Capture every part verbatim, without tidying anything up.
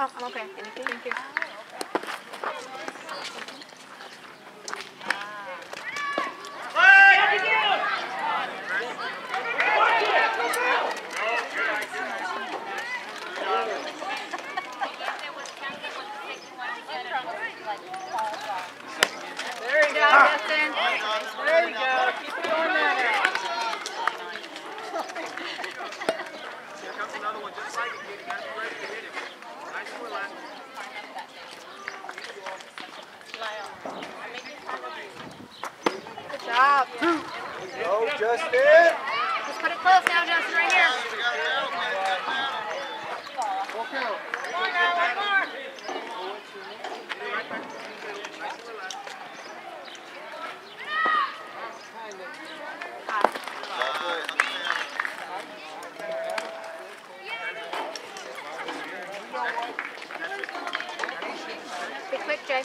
Oh, I'm okay. Anything? Thank you. There you go, Justin. There you go. Keep it going there. Here comes another one just like it, kid. You gotta be ready to hit him. Nice score, lad. Good job. Go, Justin. Just put it close now, Justin, right here. Full count. One more, one more. Be quick, Jace.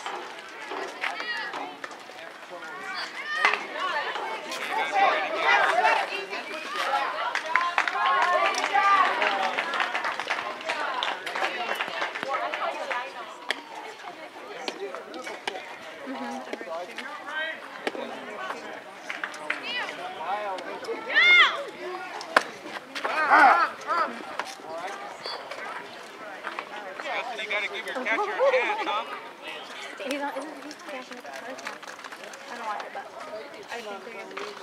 You gotta give your catcher a chance, huh? He's on, isn't he catching it the first one? I don't watch it, but I think they're going to be.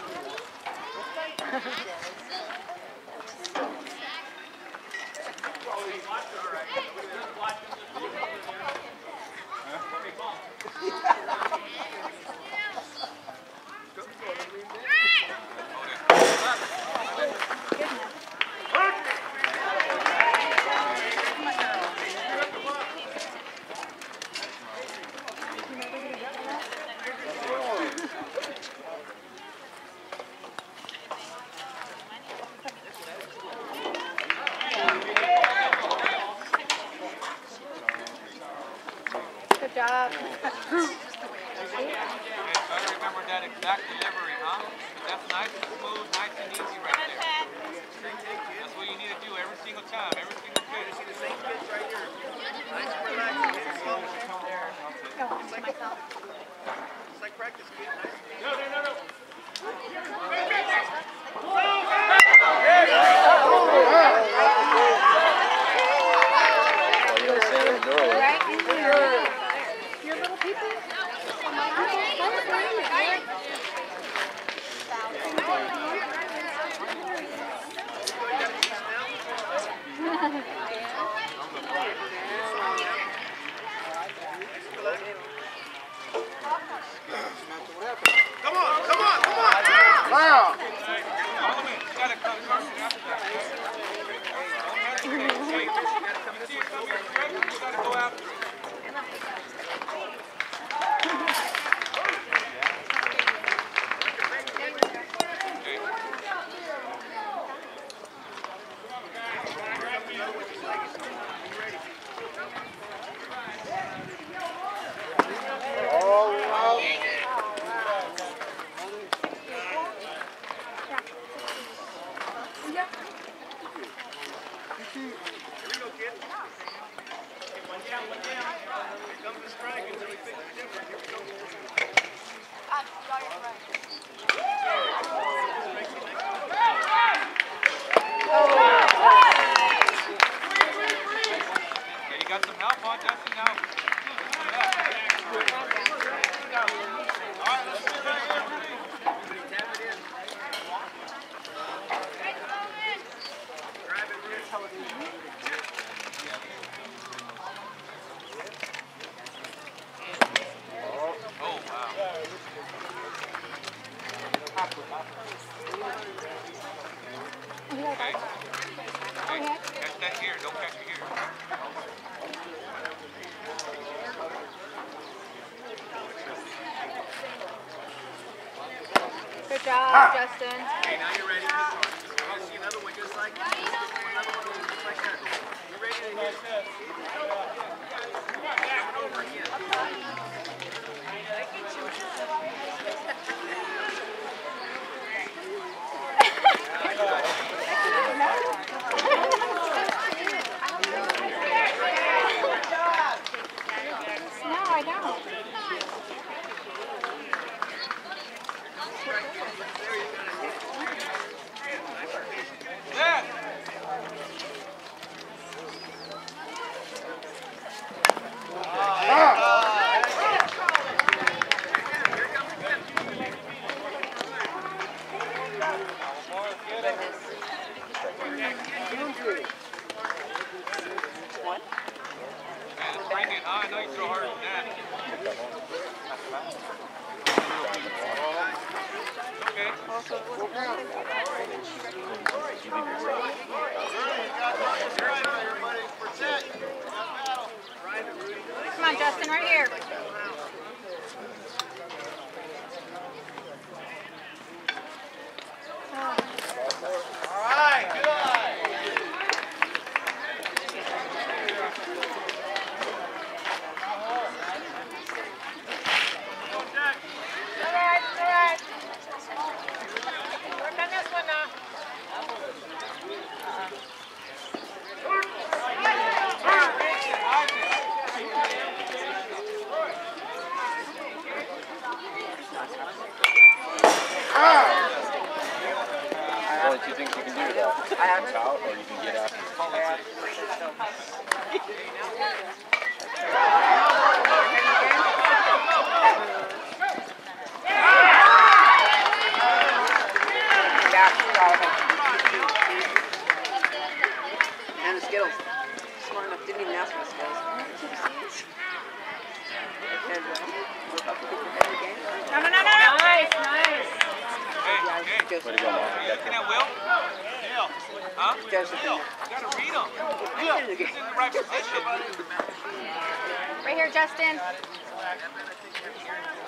Good job. Remember that exact delivery, huh? That's nice and smooth, nice and easy right there. That's what you need to do every single time, every single pitch. You see the same pitch right here. Nice and relaxed, hit it slow. Go on to myself. It's like practice, kid. Nice and easy. No, no, no, no. Right in here. Your little people. Come on, come on, come on! Wow! You gotta come first after that. You see it come here straight, you gotta go after it. Got some help on Justin now. All right, let's do it right here. Tap it in. Grab it, Rich. Oh, wow. Okay. Okay. Catch that here. Don't catch it here. Good job, Justin. Okay, now you're ready. You'll see another one just like that. Another one just like that. You're ready to hit it. Over again. Yeah. What? Man, bring it. Oh, I know you throw harder than that. Okay. Come on, Justin, right here. All right, good. Only two things you can do though. I have out or you can get after. And the Skittles. Smart enough, didn't even ask for the Skittles. No, no, no, no, no. Nice, nice. Hey, hey. Way to go, Mom. You looking at Will? Yeah. Huh? Joseph. You gotta read him. He's He's in the right position. Right here, Justin.